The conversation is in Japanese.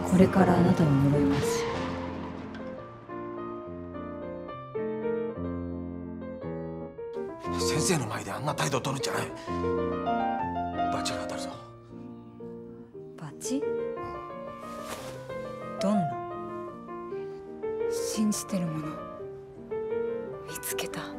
これからあなたを呪います。 先生の前であんな態度取るんじゃない。罰が当たるぞ。 罰？どんな？ 信じてるもの見つけた。